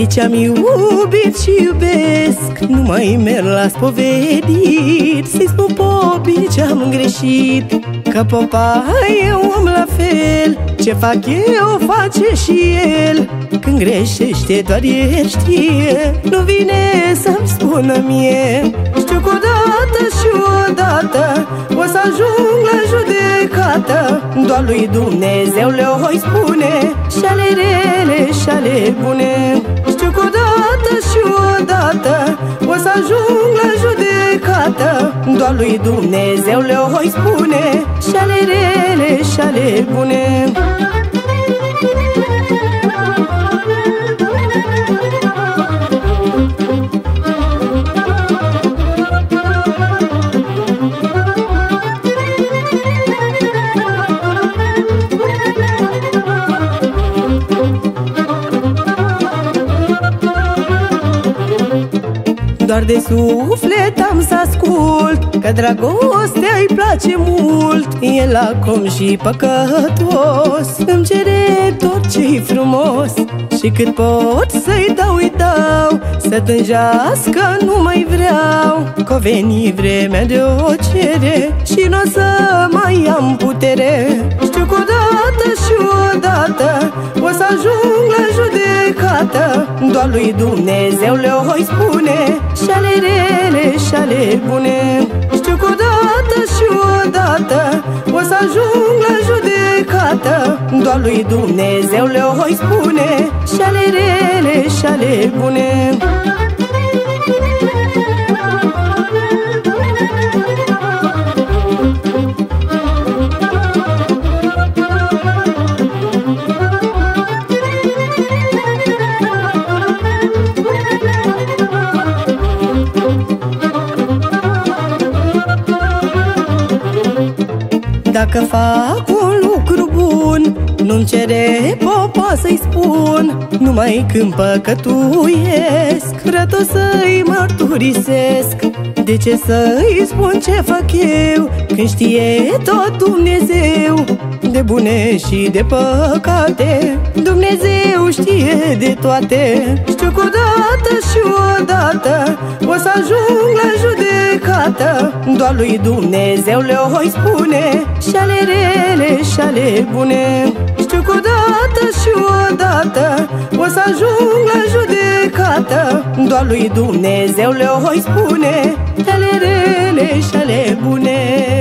De ce-am iubit și iubesc, nu mai merg la spovedit, să-i spun popii ce-am greșit, că popa e om la fel, ce fac eu face și el. Când greșește doar el știe, nu vine să-mi spună mie. Știu că odată și odată o să ajung la judecată, doar lui Dumnezeu le-o spune, și ale rele și ale bune. Știu că odată și odată o să ajung la judecată, doar lui Dumnezeu le-o spune, și ale rele și ale bune. Doar de suflet am să ascult, că dragostea îi place mult. E lacom și păcătos, îmi cere tot ce-i frumos, și cât pot să-i dau, îi dau, să tânjească nu mai vreau. Că-o veni vremea de o cere și n-o să mai am putere. Știu că odată și odată o să ajung la judecată, doar lui Dumnezeu le-o spune, și ale rele și ale bune. Știu că odată și odată o să ajung la judecată, doar lui Dumnezeu le-o spune, și ale rele și ale bune. Dacă fac un lucru bun, nu-mi cere popa să-i spun, numai când păcătuiesc, vreau tot să-i mărturisesc. De ce să-i spun ce fac eu, când știe tot Dumnezeu, de bune și de păcate, Dumnezeu știe de toate. Știu că odată și odată o să ajung la judecată, doar lui Dumnezeu le-o spune, și ale rele și ale bune. Știu că odată și odată o să ajung la judecată, doar lui Dumnezeu le-o spune, și ale rele și ale bune.